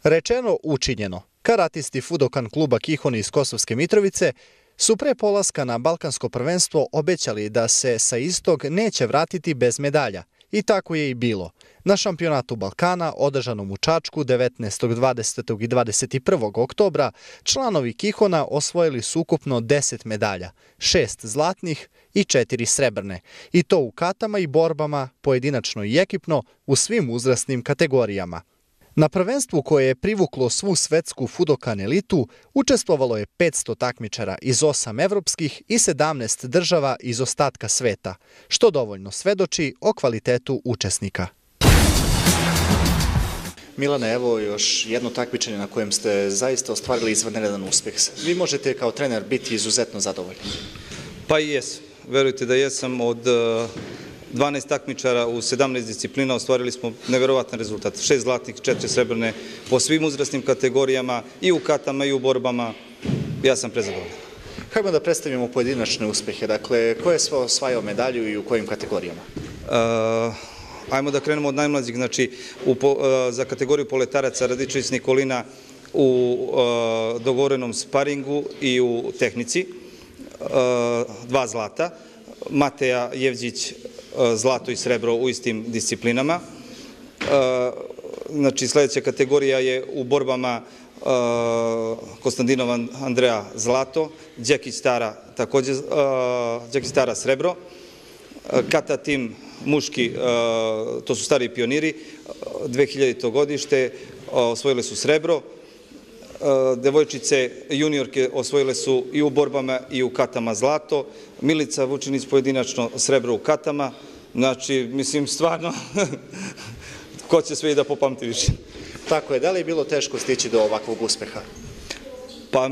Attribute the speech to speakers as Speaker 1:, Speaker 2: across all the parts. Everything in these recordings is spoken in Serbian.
Speaker 1: Rečeno, učinjeno. Karatisti Fudokan kluba Kihoni iz Kosovske Mitrovice su pre polaska na Balkansko prvenstvo obećali da se sa istog neće vratiti bez medalja. I tako je i bilo. Na šampionatu Balkana, održanom u Čačku 19., 20. i 21. oktobra, članovi Kihona osvojili su ukupno 10 medalja, 6 zlatnih i 4 srebrne. I to u katama i borbama, pojedinačno i ekipno, u svim uzrasnim kategorijama. Na prvenstvu koje je privuklo svu svetsku Fudokan elitu, učestvovalo je 500 takmičara iz 8 evropskih i 17 država iz ostatka sveta, što dovoljno svedoči o kvalitetu učesnika. Milane, evo još jedno takmičenje na kojem ste zaista ostvarili izvanredan uspeh. Vi možete kao trener biti izuzetno zadovoljni.
Speaker 2: Pa i jesam. Verujte da jesam. Od 12 takmičara u 17 disciplina ostvarili smo neverovatan rezultat. 6 zlatnih, 4 srebrne po svim uzrasnim kategorijama, i u katama i u borbama. Ja sam prezadovoljan.
Speaker 1: Hajmo da predstavimo pojedinačne uspehe. Dakle, ko je sve osvajao medalju i u kojim kategorijama?
Speaker 2: Ajmo da krenemo od najmlađih. Znači, za kategoriju poletaraca Radičević Nikolina u dogovorenom sparingu i u tehnici 2 zlata. Mateja Jevđić zlato i srebro u istim disciplinama. Znači, sledeća kategorija je u borbama Konstantinov Andreja zlato, Đekić Stara takođe Đekić Stara srebro, kata tim muški, to su stari pioniri, 2000. godište, osvojile su srebro. Devojčice juniorke osvojile su i u borbama i u katama zlato. Milica Vučinić pojedinačno srebro u katama. Znači, mislim, stvarno, ko će sve i da popamti više.
Speaker 1: Tako je. Da li je bilo teško stići do ovakvog uspeha?
Speaker 2: Pa,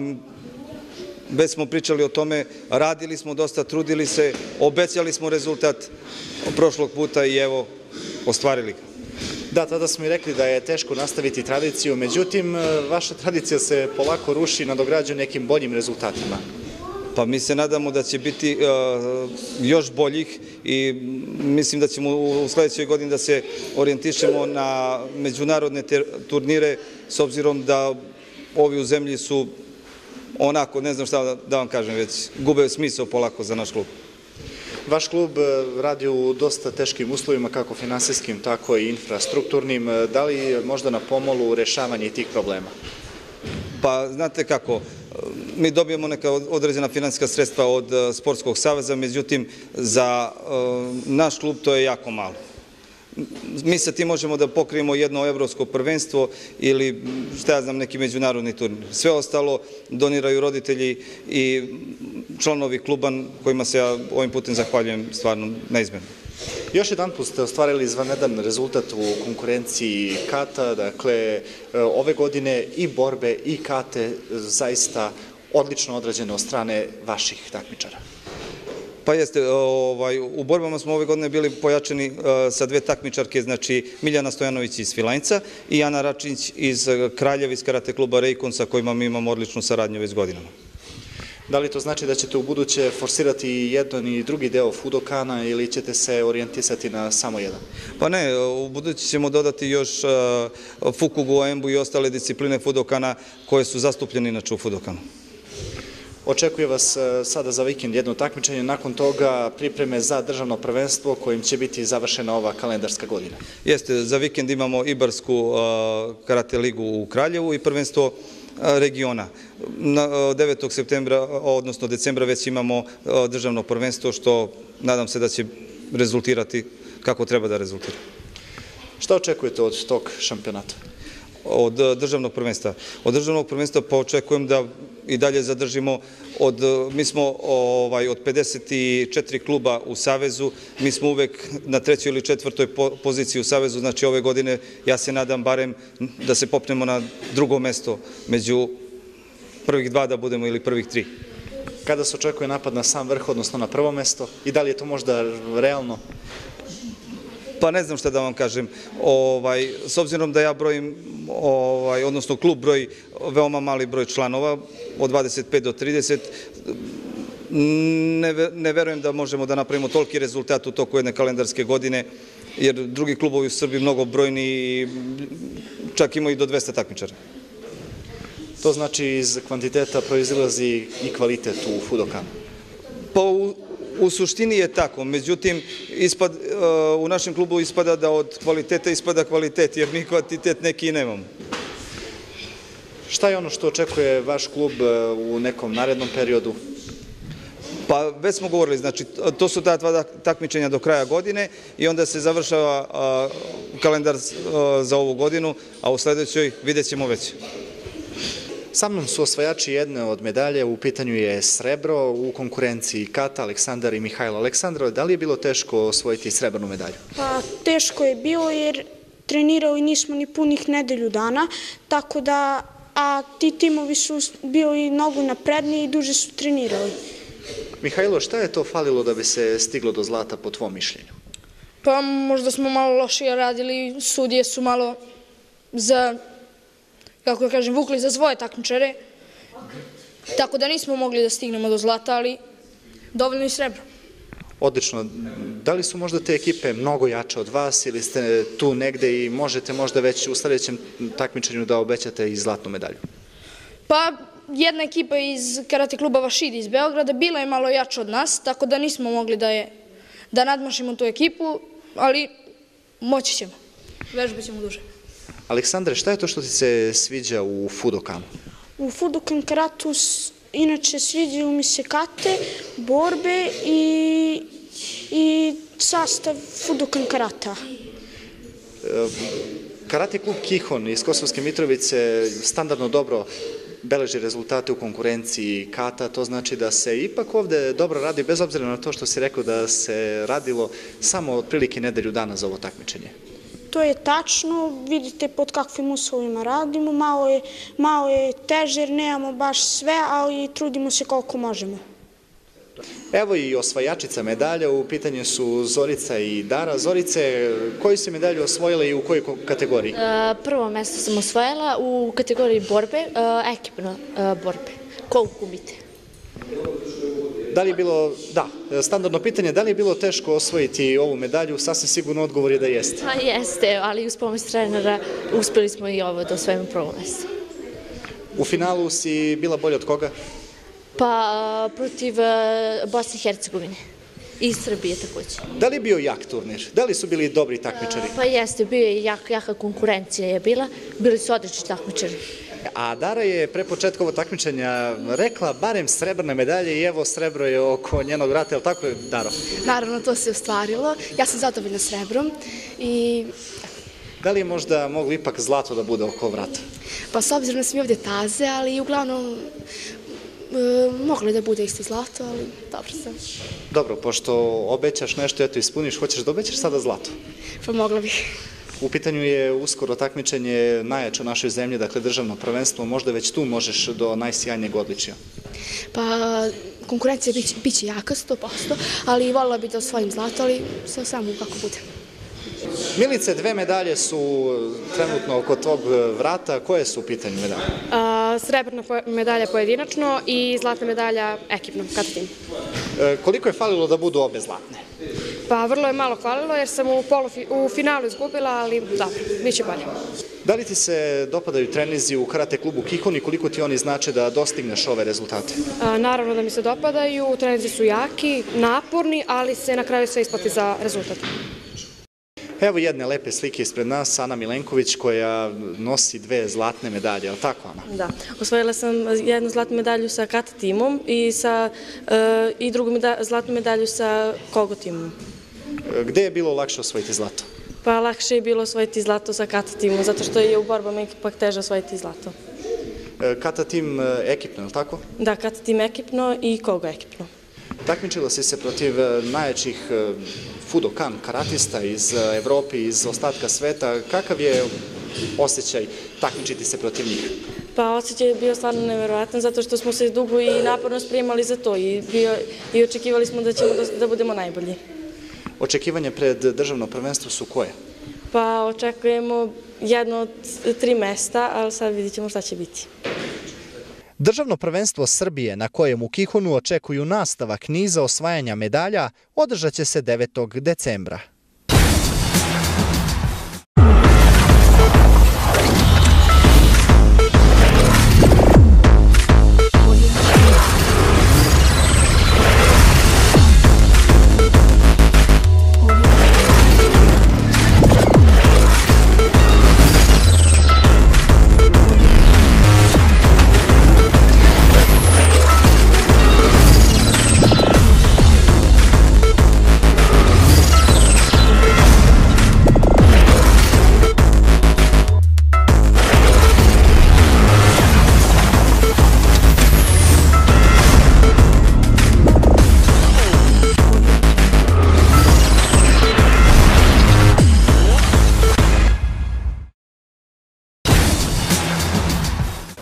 Speaker 2: već smo pričali o tome, radili smo dosta, trudili se, obećali smo rezultat prošlog puta i evo, ostvarili ga.
Speaker 1: Da, tada smo i rekli da je teško nastaviti tradiciju, međutim, vaša tradicija se polako ruši i nadograđuje nekim boljim rezultatima.
Speaker 2: Pa mi se nadamo da će biti još boljih i mislim da ćemo u sledećoj godini da se orijentišemo na međunarodne turnire, s obzirom da ovi u zemlji su onako, ne znam šta da vam kažem, već gube smisao polako za naš klub.
Speaker 1: Vaš klub radi u dosta teškim uslovima, kako finansijskim, tako i infrastrukturnim. Da li je možda na pomolu rešavanje tih problema?
Speaker 2: Pa, znate kako, mi dobijemo neka određena finansijska sredstva od Sportskog saveza, međutim, za naš klub to je jako malo. Mi sa tim možemo da pokrijemo jedno evropsko prvenstvo ili, šta ja znam, neki međunarodni turnir. Sve ostalo doniraju roditelji i članovi kluba, kojima se ja ovim putem zahvaljujem stvarno neizmjerno.
Speaker 1: Još jedan put ste ostvarili izvanredan rezultat u konkurenciji kata, dakle, ove godine i borbe i kate zaista odlično odrađene od strane vaših takmičara.
Speaker 2: Pa jeste, u borbama smo ove godine bili pojačani sa 2 takmičarke, znači Miljana Stojanović iz Svilajnca i Ana Račinić iz Kraljeva, iz karate kluba Rejkon, sa kojima mi imamo odličnu saradnju već godinama.
Speaker 1: Da li to znači da ćete u buduće forsirati i jedan i drugi deo Fudokana ili ćete se orijentisati na samo jedan?
Speaker 2: Pa ne, u buduće ćemo dodati još Fukugu, Aembu i ostale discipline Fudokana koje su zastupljene inače u Fudokanu.
Speaker 1: Očekuje vas sada za vikend jedno takmičenje, nakon toga pripreme za državno prvenstvo kojim će biti završena ova kalendarska godina.
Speaker 2: Jeste, za vikend imamo Ibarsku karate ligu u Kraljevu i prvenstvo regiona. 9. septembra, odnosno decembra, već imamo državno prvenstvo, što nadam se da će rezultirati kako treba da rezultira.
Speaker 1: Šta očekujete od tog šampionata?
Speaker 2: Od državnog prvenstva. Od državnog prvenstva pa očekujem da i dalje zadržimo, mi smo od 54 kluba u Savezu, mi smo uvek na 3. ili 4. poziciji u Savezu, znači ove godine ja se nadam barem da se popnemo na 2. mesto, među prvih 2 da budemo ili prvih 3.
Speaker 1: Kada se očekuje napad na sam vrh, odnosno na prvo mesto, i da li je to možda realno?
Speaker 2: Pa ne znam šta da vam kažem. S obzirom da ja brojim, odnosno klub broji veoma mali broj članova, od 25 do 30, ne verujem da možemo da napravimo toliki rezultat u toku jedne kalendarske godine, jer drugi klubovi u Srbiji mnogo brojni i čak imao i do 200 takmičara.
Speaker 1: To znači iz kvantiteta proizilazi i kvalitet u Fudokanu?
Speaker 2: Pa u suštini je tako, međutim u našem klubu ispada da od kvaliteta ispada kvalitet, jer mi kvantitet neki i nemamo.
Speaker 1: Šta je ono što očekuje vaš klub u nekom narednom periodu?
Speaker 2: Pa već smo govorili, znači to su ta dva takmičenja do kraja godine i onda se završava kalendar za ovu godinu, a u sledećoj vidjet ćemo već.
Speaker 1: Sa mnom su osvajači jedne od medalje, u pitanju je srebro u konkurenciji Kata, Aleksandar i Mihajlo. Aleksandro, da li je bilo teško osvojiti srebrnu medalju?
Speaker 3: Pa teško je bilo jer trenirali nismo ni punih nedelju dana, tako da, a ti timovi su bili mnogo napredniji i duže su trenirali.
Speaker 1: Mihajlo, šta je to falilo da bi se stiglo do zlata po tvom mišljenju?
Speaker 4: Pa možda smo malo lošije radili, sudije su malo kako da kažem, vukli za svoje takmičare, tako da nismo mogli da stignemo do zlata, ali dovoljno i srebro.
Speaker 1: Odlično. Da li su možda te ekipe mnogo jače od vas ili ste tu negde i možete možda već u sledećem takmičenju da obećate i zlatnu medalju?
Speaker 4: Pa jedna ekipa iz karate kluba Vašidi iz Beograda bila je malo jača od nas, tako da nismo mogli da nadmašimo tu ekipu, ali moći ćemo. Vežbat ćemo duže.
Speaker 1: Aleksandre, šta je to što ti se sviđa u Fudokanu?
Speaker 3: U Fudokan karatu inače sviđaju mi se kate, borbe i sastav Fudokan karata.
Speaker 1: Karate klub Kihon iz Kosovske Mitrovice standardno dobro beleži rezultate u konkurenciji Kata, to znači da se ipak ovde dobro radi, bez obzira na to što si rekao da se radilo samo otprilike nedelju dana za ovo takmičenje.
Speaker 3: To je tačno, vidite pod kakvim uslovima radimo, malo je teže jer nemamo baš sve, ali trudimo se koliko možemo.
Speaker 1: Evo i osvajačica medalja, u pitanju su Zorica i Dara. Zorice, koju si medalju osvojila i u kojoj kategoriji?
Speaker 5: Prvo mesto sam osvojila u kategoriji borbe, ekipno borbe, koukubite.
Speaker 1: Da li je bilo, standardno pitanje, da li je bilo teško osvojiti ovu medalju? Sasvim sigurno odgovor je da jeste.
Speaker 5: Pa jeste, ali uz pomoć trenera uspeli smo i ovo da osvojimo prvo mesto.
Speaker 1: U finalu si bila bolja od koga?
Speaker 5: Pa protiv Bosne i Hercegovine i Srbije takođe.
Speaker 1: Da li je bio jak turnir? Da li su bili dobri takmičari?
Speaker 5: Pa jeste, bio je jaka konkurencija je bila, bili su odlični takmičari.
Speaker 1: A Dara je pre početka ovog takmičenja rekla barem srebrne medalje i evo srebro je oko njenog vrata, je li tako, Daro?
Speaker 6: Naravno, to se ostvarilo. Ja sam zadovoljna srebrom i...
Speaker 1: Da li je možda moglo ipak zlato da bude oko vrata?
Speaker 6: Pa s obzirom da sam i ovdje taze, ali uglavnom moglo da bude isto zlato, ali dobro sam.
Speaker 1: Dobro, pošto obećaš nešto, eto ispuniš, hoćeš da obećaš sada zlato?
Speaker 6: Pa mogla bih.
Speaker 1: U pitanju je uskoro takmičenje najjače u našoj zemlji, dakle državno prvenstvo, možda već tu možeš do najsjajnijeg odličja.
Speaker 6: Pa konkurencija biće jaka 100%, ali voljela bih da osvojim zlato, ali sve samo kako bude.
Speaker 1: Milice, 2 medalje su trenutno oko tog vrata. Koje su u pitanju medalje?
Speaker 7: Srebrna medalja pojedinačno i zlatna medalja ekipno, kata tim.
Speaker 1: Koliko je falilo da budu obe zlatne?
Speaker 7: Pa vrlo je malo falilo jer sam u finalu izgubila, ali dobro, bit će bolje.
Speaker 1: Da li ti se dopadaju treninzi u karate klubu Kihon i koliko ti oni znače da dostigneš ove rezultate?
Speaker 7: Naravno da mi se dopadaju, treninzi su jaki, naporni, ali se na kraju sve isplati za rezultat.
Speaker 1: Evo jedne lepe slike ispred nas, Ana Milenković koja nosi 2 zlatne medalje, je li tako, Ana?
Speaker 8: Da, osvojila sam jednu zlatnu medalju sa kata timom i drugu zlatnu medalju sa kogo timom.
Speaker 1: Gde je bilo lakše osvojiti zlato?
Speaker 8: Pa lakše je bilo osvojiti zlato sa kata timom, zato što je u borbama ipak teže osvojiti zlato.
Speaker 1: Kata tim ekipno, je li tako?
Speaker 8: Da, kata tim ekipno i kogo ekipno.
Speaker 1: Takmičila si se protiv najjačih Fudokan karatista iz Evrope, iz ostatka sveta. Kakav je osjećaj takmičiti se protiv njih?
Speaker 8: Pa osjećaj je bio stvarno neverovatan zato što smo se dugo i naporno spremali za to i očekivali smo da ćemo da budemo najbolji.
Speaker 1: Očekivanja pred državno prvenstvo su koje?
Speaker 8: Pa očekujemo jedno od 3 mesta, ali sad vidit ćemo šta će biti.
Speaker 1: Državno prvenstvo Srbije, na kojem u Kihonu očekuju nastavak niza osvajanja medalja, održat će se 9. decembra.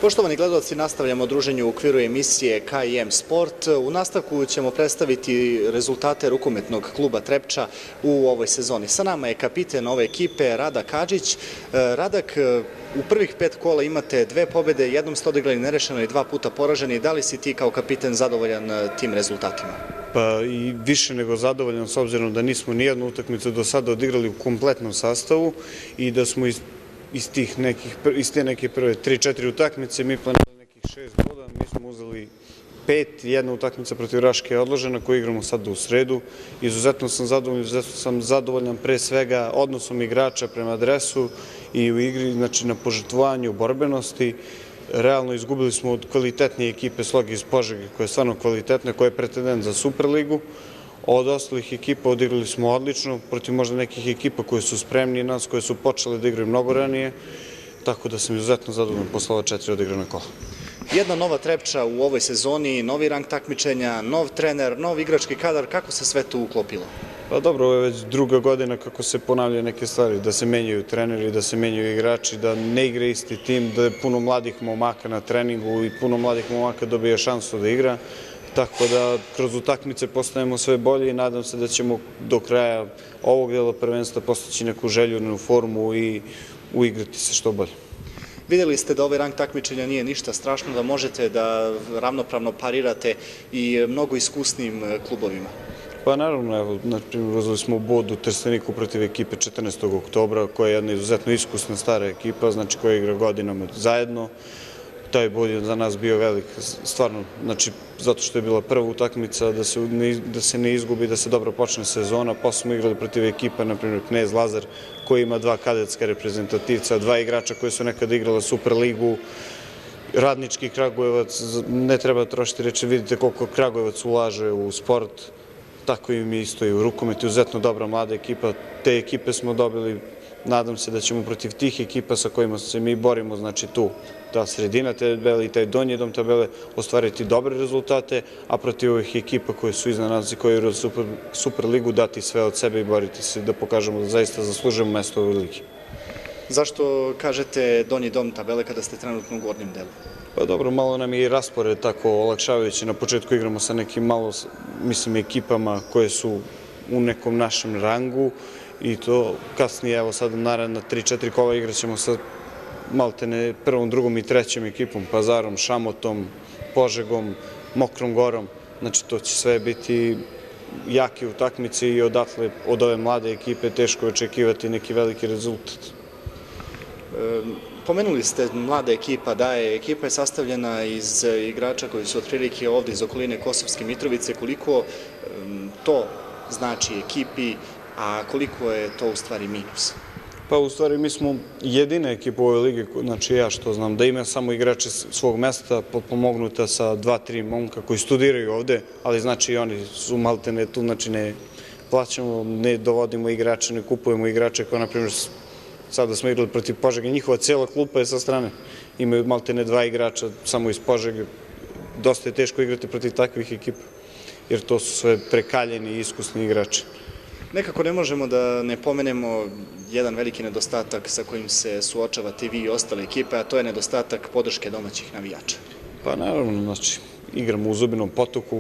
Speaker 1: Poštovani gledalci, nastavljamo druženje u okviru emisije K&M Sport. U nastavku ćemo predstaviti rezultate rukometnog kluba Trepča u ovoj sezoni. Sa nama je kapiten ove ekipe Radak Hadžić. Radak, u prvih 5 kola imate 2 pobjede, jednom ste odigrali nerešeno i 2 puta poraženi. Da li si ti kao kapiten zadovoljan tim rezultatima?
Speaker 9: Pa i više nego zadovoljan, s obzirom da nismo nijednu utakmicu do sada odigrali u kompletnom sastavu i da smo iz te neke prve 3-4 utakmice mi planirali nekih 6 boda, mi smo uzeli 5, jedna utakmica protiv Raške je odložena koju igramo sad u sredu. Izuzetno sam zadovoljan pre svega odnosom igrača prema dresu i u igri, znači na požrtvovanju, borbenosti. Realno izgubili smo od kvalitetnije ekipe Slogi iz Požege, koja je stvarno kvalitetna, koja je pretendent za Superligu. Od ostalih ekipa odigrali smo odlično, protiv možda nekih ekipa koje su spremnije nas, koje su počele da igraju mnogo ranije, tako da sam izuzetno zadovoljan posle ova 4 odigrana kola.
Speaker 1: Jedna nova Trepča u ovoj sezoni, novi rang takmičenja, nov trener, nov igrački kadar, kako se sve to uklopilo?
Speaker 9: Pa dobro, ovo je već druga godina kako se ponavljaju neke stvari, da se menjaju treneri, da se menjaju igrači, da ne igra isti tim, da je puno mladih momaka na treningu i puno mladih momaka dobije šansu da igra. Tako da kroz utakmice postajemo sve bolje i nadam se da ćemo do kraja ovog dela prvenstva postići neku željenu formu i uigrati se što bolje.
Speaker 1: Vidjeli ste da ovaj rang takmičenja nije ništa strašno, da možete da ravnopravno parirate i mnogo iskusnim klubovima.
Speaker 9: Pa naravno, evo, na primjer, uzeli smo bod u Trsteniku protiv ekipe 14. oktobra, koja je jedna izuzetno iskusna stara ekipa, znači koja igra godinama zajedno. Taj bod je za nas bio velik, stvarno, znači, zato što je bila prva utakmica, da se ne izgubi, da se dobro počne sezona. Posle smo igrali protiv ekipa, na primjer, Knez Lazar, koji ima 2 kadetska reprezentativca, 2 igrača koji su nekada igrala Superligu, Radnički Kragujevac, ne treba trošiti reći, vidite koliko Kragujevac ulaže u sport, tako i mi isto i u rukometu, izuzetno dobra mlada ekipa. Te ekipe smo dobili, nadam se da ćemo protiv tih ekipa sa kojima se mi borimo, znači tu, ta sredina tabele i taj donji dom tabele, ostvariti dobre rezultate, a protiv ovih ekipa koje su iznad nas i koje igraju Superligu dati sve od sebe i boriti se da pokažemo da zaista zaslužujemo mesto u ovoj ligi.
Speaker 1: Zašto kažete donji dom tabele kada ste trenutno u gornjem delu?
Speaker 9: Pa dobro, malo nam je i raspored tako olakšavajući. Na početku igramo sa nekim malo, mislim, ekipama koje su u nekom našem rangu i to kasnije, evo sad naredna 3-4 kola igrat ćemo sa maltene prvom, drugom i trećom ekipom, Pazarom, Šamotom, Požegom, Mokrom Gorom. Znači to će sve biti jake utakmice i odatle od ove mlade ekipe teško je očekivati neki veliki rezultat.
Speaker 1: Pomenuli ste mlada ekipa, da je ekipa sastavljena iz igrača koji su otprilike ovde iz okoline Kosovske Mitrovice. Koliko to znači ekipi, a koliko je to u stvari minus?
Speaker 9: Pa u stvari mi smo jedina ekipa u ovoj ligi, znači ja što znam, da ima samo igrače svog mesta, potpomognuta sa 2-3 momka koji studiraju ovde, ali znači i oni su maltene tu, znači ne plaćamo, ne dovodimo igrače, ne kupujemo igrače, kao na primjer sada smo igrali protiv Požege, njihova cijela klupa je sa strane, imaju maltene 2 igrača samo iz Požege, dosta je teško igrati protiv takvih ekipa, jer to su sve prekaljeni i iskusni igrači.
Speaker 1: Nekako ne možemo da ne pomenemo jedan veliki nedostatak sa kojim se suočavate vi i ostale ekipe, a to je nedostatak podrške domaćih navijača.
Speaker 9: Pa naravno, znači, igramo u Zubinom Potoku,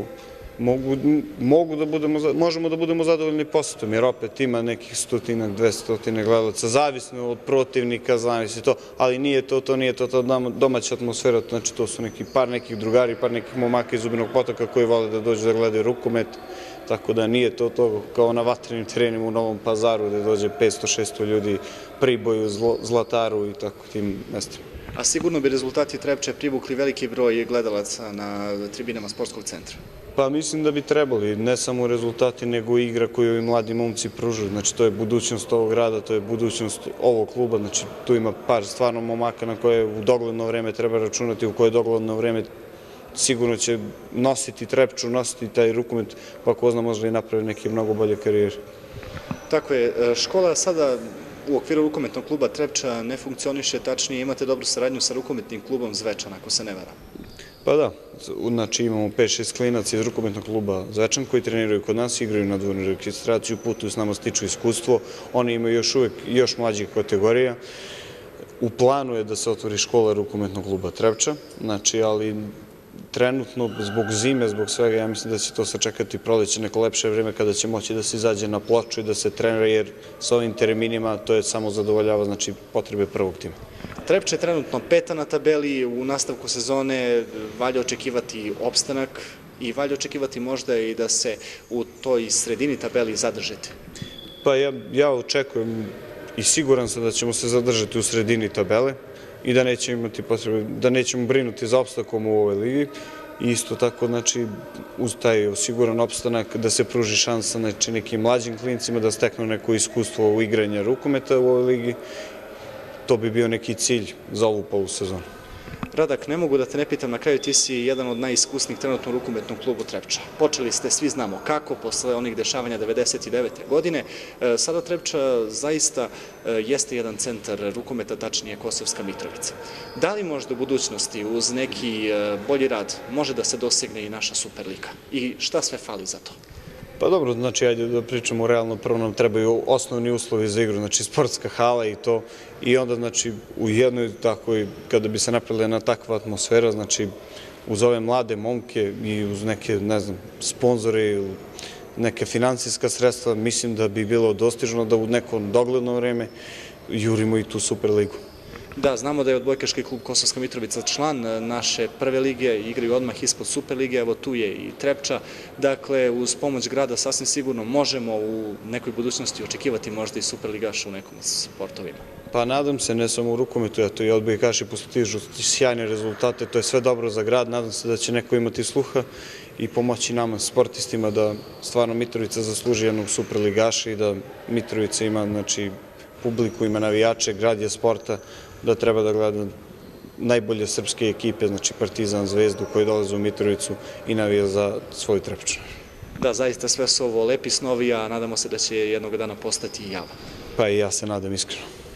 Speaker 9: možemo da budemo zadovoljni posetom, jer opet ima nekih 100-200 gledalaca, zavisno od protivnika, zavisi to, ali nije to domaća atmosfera, znači to su par nekih drugari, par nekih momaka iz Zubinog Potoka koji vole da dođu da gledaju rukomet, tako da nije to kao na vatrenim terenima u Novom Pazaru gde dođe 500-600 ljudi, Priboju, Zlataru i tako tim mestima.
Speaker 1: A sigurno bi rezultati Trepče privukli veliki broj gledalaca na tribinama sportskog centra?
Speaker 9: Pa mislim da bi trebali, ne samo rezultati, nego i igra koju ovi mladi momci pružaju. Znači to je budućnost ovog grada, to je budućnost ovog kluba, znači tu ima par stvarno momaka na koje u dogledno vreme treba računati, u koje dogledno vreme sigurno će nositi Trepču, nositi taj rukomet, pa ko zna možda i napravi neke mnogo bolje karijere.
Speaker 1: Tako je, škola sada u okviru rukometnog kluba Trepča ne funkcioniše, tačnije imate dobru saradnju sa rukometnim klubom Zvečan, ako se ne varam.
Speaker 9: Pa da, znači imamo 5-6 klinaca iz rukometnog kluba Zvečan koji treniraju kod nas, igraju na dvojnu registraciju, putuju s nama, stiču iskustvo, oni imaju još uvek još mlađih kategorija. U planu je da se otvori škola rukometnog kluba Trepča, znači, ali trenutno, zbog zime, zbog svega, ja mislim da će to sačekati proleće, neko lepše vreme kada će moći da se izađe na ploču i da se trenira, jer sa ovim terminima to je samo zadovoljava, znači, potrebe prvog tima.
Speaker 1: Trepča je trenutno 5. na tabeli, u nastavku sezone valja očekivati opstanak i valja očekivati možda i da se u toj sredini tabeli zadržite.
Speaker 9: Pa ja očekujem i siguran sam da ćemo se zadržati u sredini tabele i da nećemo imati potrebe, da nećemo brinuti za opstankom u ovoj ligi. I isto tako, znači, uz taj siguran opstanak da se pruži šansa, znači, nekim mlađim klincima da steknu neko iskustvo u igranju rukometa u ovoj ligi. To bi bio neki cilj za ovu polusezonu.
Speaker 1: Radak, ne mogu da te ne pitam, na kraju ti si jedan od najiskusnijih trenutno u rukometnom klubu Trepča. Počeli ste, svi znamo kako, posle onih dešavanja 1999. godine. Sada Trepča zaista jeste jedan centar rukometa, tačnije Kosovska Mitrovica. Da li možda u budućnosti uz neki bolji rad može da se dosegne i naša Superliga? I šta sve fali za to?
Speaker 9: Pa dobro, znači, ajde da pričamo realno, prvo nam trebaju osnovni uslovi za igru, znači sportska hala i to, i onda, znači, u jednoj takvoj, kada bi se napravila jedna takva atmosfera, znači, uz ove mlade momke i uz neke, ne znam, sponzore, neke finansijska sredstva, mislim da bi bilo dostižno da u nekom dogledno vreme jurimo i tu Superligu.
Speaker 1: Da, znamo da je odbojkaški klub Kosovska Mitrovica član naše prve lige, igraju odmah ispod Superlige, evo tu je i Trepča. Dakle, uz pomoć grada sasvim sigurno možemo u nekoj budućnosti očekivati možda i Superligaša u nekom sportovima.
Speaker 9: Pa nadam se, ne samo u rukometu, eto i odbojkaši postižu sjajne rezultate, to je sve dobro za grad, nadam se da će neko imati sluha i pomoći nama, sportistima, da stvarno Mitrovica zasluži jednog Superligaša i da Mitrovica ima, znači, publiku, ima navijače, grad je sporta, da treba da gleda najbolje srpske ekipe, znači Partizan, Zvezdu, koji dolaze u Mitrovicu i navija za svoju Trepču.
Speaker 1: Da, zaista sve su ovo lepi snovi, a nadamo se da će jednog dana postati i java.
Speaker 9: Pa i ja se nadam iskreno.